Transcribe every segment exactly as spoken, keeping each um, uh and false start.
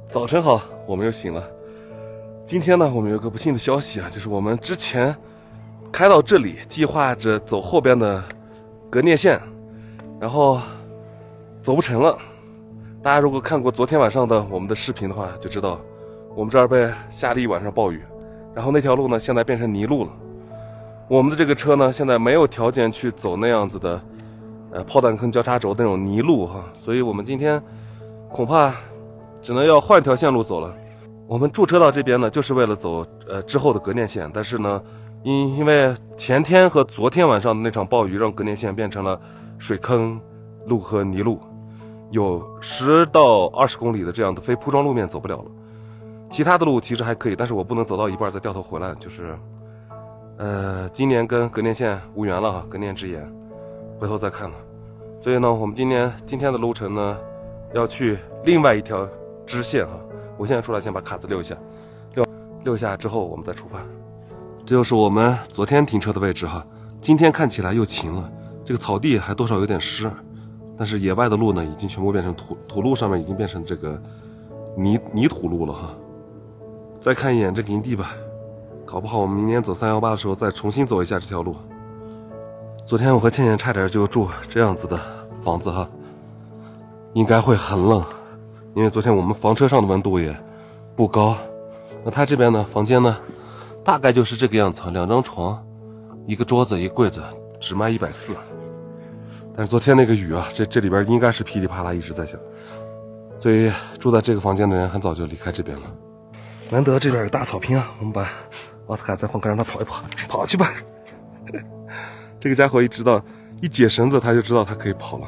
早晨好，我们又醒了。今天呢，我们有个不幸的消息啊，就是我们之前开到这里，计划着走后边的革聂线，然后走不成了。大家如果看过昨天晚上的我们的视频的话，就知道我们这儿被下了一晚上暴雨，然后那条路呢现在变成泥路了。我们的这个车呢，现在没有条件去走那样子的呃炮弹坑交叉轴那种泥路哈，所以我们今天恐怕只能要换条线路走了。我们驻车到这边呢，就是为了走呃之后的革聂线，但是呢，因因为前天和昨天晚上的那场暴雨，让革聂线变成了水坑路和泥路，有十到二十公里的这样的非铺装路面走不了了。其他的路其实还可以，但是我不能走到一半再掉头回来，就是呃今年跟革聂线无缘了哈，革聂之眼，回头再看了。所以呢，我们今年今天的路程呢，要去另外一条支线哈。我现在出来先把卡子溜一下，溜溜一下之后我们再出发。这就是我们昨天停车的位置哈。今天看起来又晴了，这个草地还多少有点湿，但是野外的路呢，已经全部变成土土路，上面已经变成这个泥泥土路了哈。再看一眼这个营地吧，搞不好我们明年走三一八的时候再重新走一下这条路。昨天我和倩倩差点就住这样子的房子哈，应该会很冷。因为昨天我们房车上的温度也不高，那他这边呢，房间呢，大概就是这个样子，两张床，一个桌子，一个柜子，只卖一百四。但是昨天那个雨啊，这这里边应该是噼里啪啦一直在下，所以住在这个房间的人很早就离开这边了。难得这边有大草坪啊，我们把奥斯卡再放开，让他跑一跑，跑去吧。这个家伙一知道一解绳子，他就知道他可以跑了。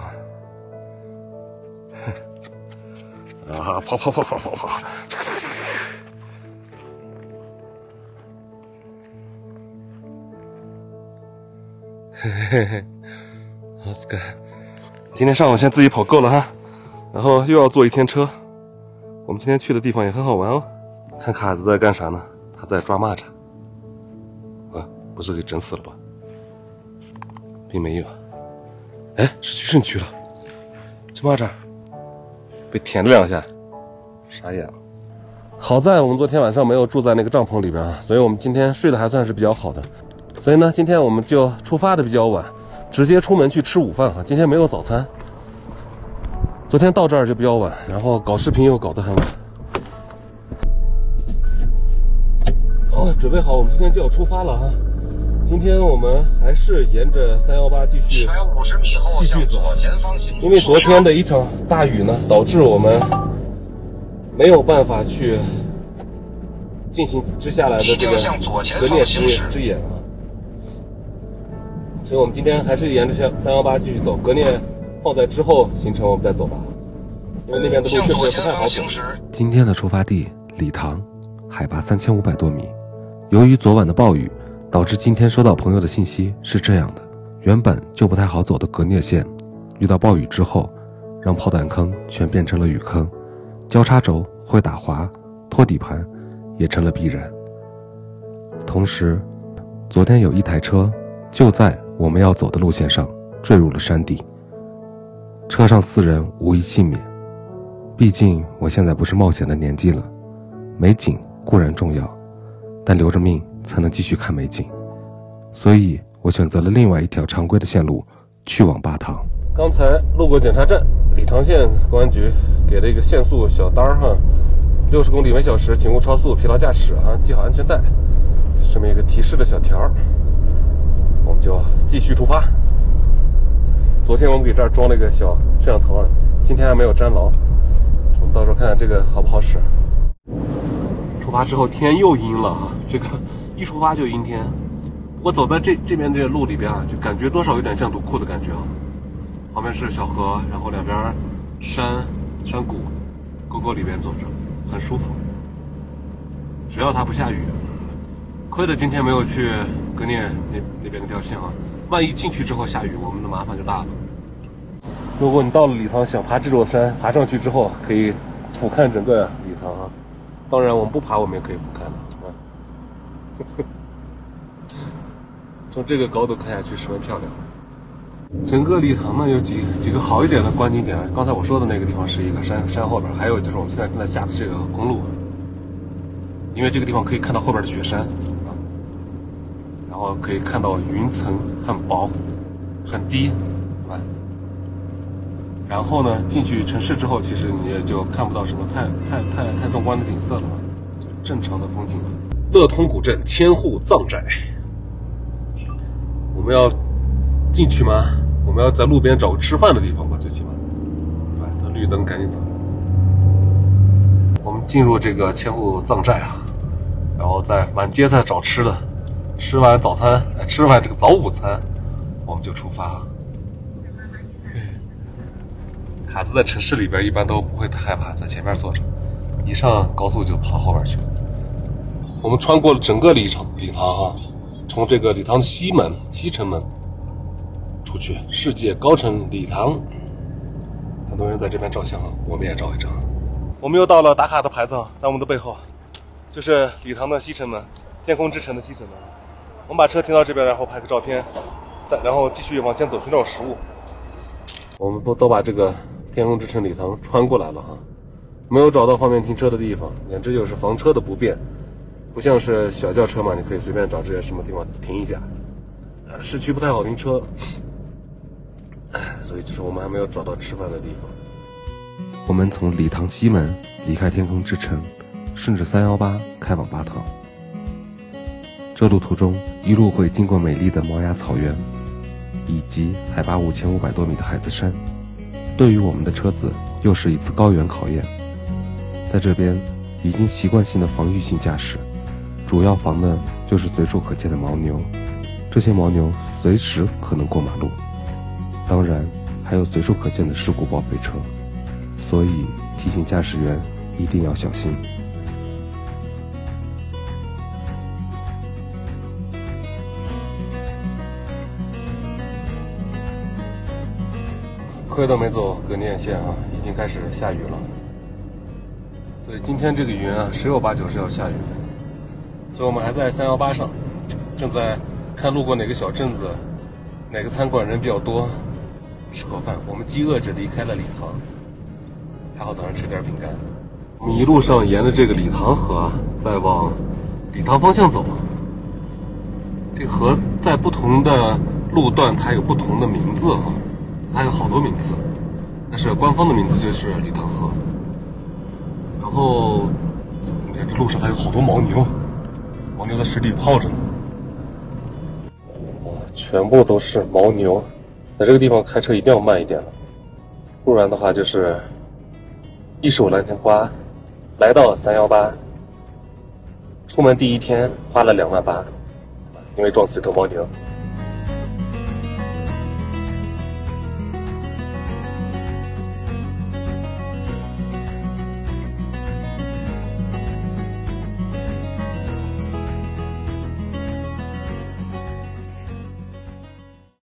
啊！跑跑跑跑跑跑！嘿嘿嘿，奥斯卡，今天上午先自己跑够了哈，然后又要坐一天车。我们今天去的地方也很好玩哦。看卡子在干啥呢？他在抓蚂蚱。啊，不是给整死了吧？并没有。哎，是去肾区了。这蚂蚱被舔了两下，傻眼了。好在我们昨天晚上没有住在那个帐篷里边啊，所以我们今天睡得还算是比较好的。所以呢，今天我们就出发的比较晚，直接出门去吃午饭哈。今天没有早餐，昨天到这儿就比较晚，然后搞视频又搞得很晚。哦，准备好，我们今天就要出发了哈。今天我们还是沿着三一八继续继续走，因为昨天的一场大雨呢，导致我们没有办法去进行接下来的这个革聂之之眼啊，所以我们今天还是沿着三一八继续走，革聂放在之后行程我们再走吧，因为那边的路确实不太好走。 今天的出发地理塘，海拔三千五百多米，由于昨晚的暴雨，导致今天收到朋友的信息是这样的：原本就不太好走的革聂线，遇到暴雨之后，让炮弹坑全变成了雨坑，交叉轴会打滑，拖底盘也成了必然。同时，昨天有一台车就在我们要走的路线上坠入了山底，车上四人无一幸免。毕竟我现在不是冒险的年纪了，美景固然重要，但留着命才能继续看美景，所以我选择了另外一条常规的线路去往巴塘。 刚才路过检查站，理塘县公安局给了一个限速小单哈，六十公里每小时，请勿超速，疲劳驾驶啊，系好安全带，这么一个提示的小条，我们就继续出发。昨天我们给这儿装了一个小摄像头啊，今天还没有粘牢，我们到时候看看这个好不好使。出发之后天又阴了啊，这个一出发就阴天。我走在这这边这个路里边啊，就感觉多少有点像堵库的感觉啊。旁边是小河，然后两边山山谷，沟沟里边走着，很舒服。只要它不下雨，亏得今天没有去革聂那那边那条线啊，万一进去之后下雨，我们的麻烦就大了。如果你到了理塘想爬这座山，爬上去之后可以俯瞰整个理塘啊。当然我们不爬我们也可以俯瞰的啊。从这个高度看下去十分漂亮。 整个礼堂呢有几几个好一点的观景点，刚才我说的那个地方是一个山山后边，还有就是我们现在正在下的这个公路，因为这个地方可以看到后边的雪山啊，然后可以看到云层很薄很低啊，然后呢进去城市之后，其实你也就看不到什么太太太太壮观的景色了，正常的风景。乐通古镇千户藏寨，我们要进去吗？我们要在路边找个吃饭的地方吧，最起码，对吧？这绿灯赶紧走。我们进入这个千户藏寨啊，然后在满街在找吃的，吃完早餐，哎，吃完这个早午餐，我们就出发了。卡子在城市里边一般都不会太害怕，在前面坐着，一上高速就跑后边去了。我们穿过了整个礼堂礼堂啊，从这个礼堂的西门西城门出去，世界高城礼堂，很多人在这边照相，我们也照一张。我们又到了打卡的牌子，在我们的背后，就是礼堂的西城门，天空之城的西城门。我们把车停到这边，然后拍个照片，再然后继续往前走寻找食物。我们都都把这个天空之城礼堂穿过来了哈，没有找到方便停车的地方，简直就是房车的不便。不像是小轿车嘛，你可以随便找这些什么地方停一下。呃，市区不太好停车，所以就是我们还没有找到吃饭的地方。 我们从礼堂西门离开天空之城，顺着三一八开往巴塘。这路途中一路会经过美丽的毛崖草原，以及海拔五千五百多米的海子山。对于我们的车子又是一次高原考验。在这边已经习惯性的防御性驾驶，主要防的就是随处可见的牦牛，这些牦牛随时可能过马路，当然还有随处可见的事故报废车，所以提醒驾驶员一定要小心。 亏都没走葛聂县啊，已经开始下雨了。所以今天这个云啊，十有八九是要下雨的。所以我们还在三一八上，正在看路过哪个小镇子，哪个餐馆人比较多，吃口饭。我们饥饿着离开了礼堂，还好早上吃点饼干。我们一路上沿着这个礼堂河啊，再往礼堂方向走。这个河在不同的路段它有不同的名字啊，它有好多名字，但是官方的名字就是礼堂河。然后你看这路上还有好多牦牛，牦牛在水里泡着呢。哇，全部都是牦牛，在这个地方开车一定要慢一点了，不然的话就是一手蓝天花，来到三一八，出门第一天花了两万八，因为撞死一头牦牛。